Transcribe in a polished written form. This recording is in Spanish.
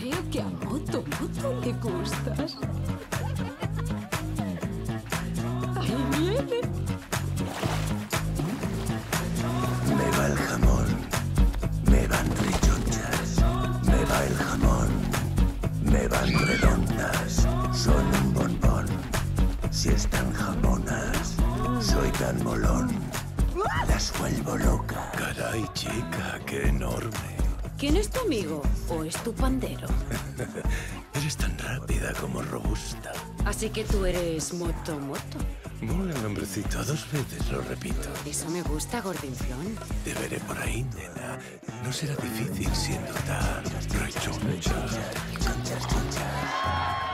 Creo que a Moto le gustas. Ahí viene. Me va el jamón, me van rechonchas. Me va el jamón, me van redondas. Son un bombón, si están jamonas. Soy tan molón, las vuelvo loca. Caray, chica, qué enorme. ¿Quién es tu amigo o es tu pandero? Eres tan rápida como robusta. Así que tú eres Moto. Mola el nombrecito, 2 veces lo repito. Eso me gusta, gordinflón. Te veré por ahí, nena. No será difícil siendo tan rechoncha. Chonchas.